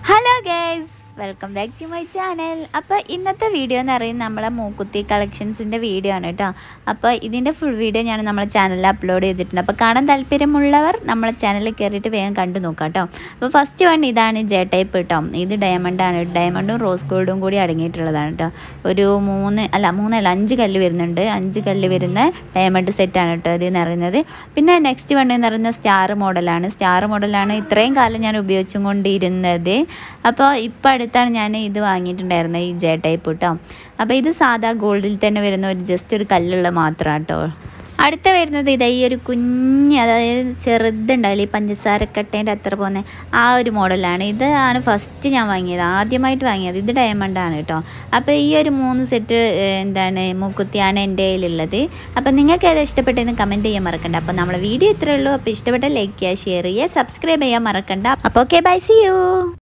Hello guys, welcome back to my channel. അപ്പോൾ ഇന്നത്തെ video എന്ന് പറയുന്നത് നമ്മളെ മൂക്കുത്തി കളക്ഷൻസിൻ്റെ വീഡിയോ ആണ് കേട്ടോ. അപ്പോൾ ഇതിൻ്റെ ഫുൾ വീഡിയോ ഞാൻ നമ്മളെ ചാനലിൽ അപ്ലോഡ് ചെയ്തിട്ടുണ്ട്. അപ്പോൾ കാണാൻ താല്പര്യമുള്ളവർ നമ്മളെ ചാനലിൽ കയറിയിട്ട് വേഗം കണ്ടു നോക്കാം കേട്ടോ. അപ്പോൾ ഫസ്റ്റ് വൺ ഇതാണ് ജെ ടൈപ്പ് കേട്ടോ. ഇത് ഡയമണ്ടാണ്. ഡയമണ്ടും റോസ് ഗോൾഡും കൂടി അടങ്ങിയിട്ടുള്ളതാണ് കേട്ടോ. ഒരു 5 കല്ല് വരുന്നുണ്ട്. 5 കല്ല് വരുന്ന ഡയമണ്ട് സെറ്റാണ് കേട്ടോ ഇത് നിറയുന്നത്. പിന്നെ നെക്സ്റ്റ് വൺ എന്ന് പറയുന്നത് സ്റ്റാർ മോഡലാണ്. ഇത്രയും കാലം ഞാൻ ഉപയോഗിച്ചും കൊണ്ടിരുന്നത്. അപ്പോൾ ഇപ്പോൾ അടുത്താണ് ഞാൻ ഇത് വാങ്ങിയിട്ടുണ്ടായിരുന്നത്, ഈ ജെ ടൈപ്പ് കേട്ടോ. അപ്പോൾ ഇത് സാധാ ഗോൾഡിൽ തന്നെ വരുന്ന ജസ്റ്റ് ഒരു കല്ലുള്ള മാത്രം കേട്ടോ. അടുത്ത വരുന്നത് ഇതാ ഈ ഒരു കുഞ്ഞ്, അതായത് ചെറുതുണ്ടാവില്ല ഈ പഞ്ചസാരക്കട്ടേൻ്റെ അത്ര പോകുന്ന ആ ഒരു മോഡലാണ്. ഇതാണ് ഫസ്റ്റ് ഞാൻ വാങ്ങിയത്, ആദ്യമായിട്ട് വാങ്ങിയത്. ഇത് ഡയമണ്ടാണ് കേട്ടോ. അപ്പോൾ ഈ ഒരു 3 സെറ്റ് മൂക്കുത്തിയാണ് എൻ്റെ കയ്യിലുള്ളത്. അപ്പോൾ നിങ്ങൾക്ക് ഏതാ ഇഷ്ടപ്പെട്ടതെന്ന് കമൻറ്റ് ചെയ്യാൻ മറക്കണ്ട. അപ്പോൾ നമ്മളെ വീഡിയോ ഇത്രയേ ഉള്ളൂ. അപ്പോൾ ഇഷ്ടപ്പെട്ട ലൈക്ക് ചെയ്യുക, ഷെയർ ചെയ്യുക, സബ്സ്ക്രൈബ് ചെയ്യാൻ മറക്കണ്ട. അപ്പോൾ ഓക്കെ, ബൈ, സീ യു.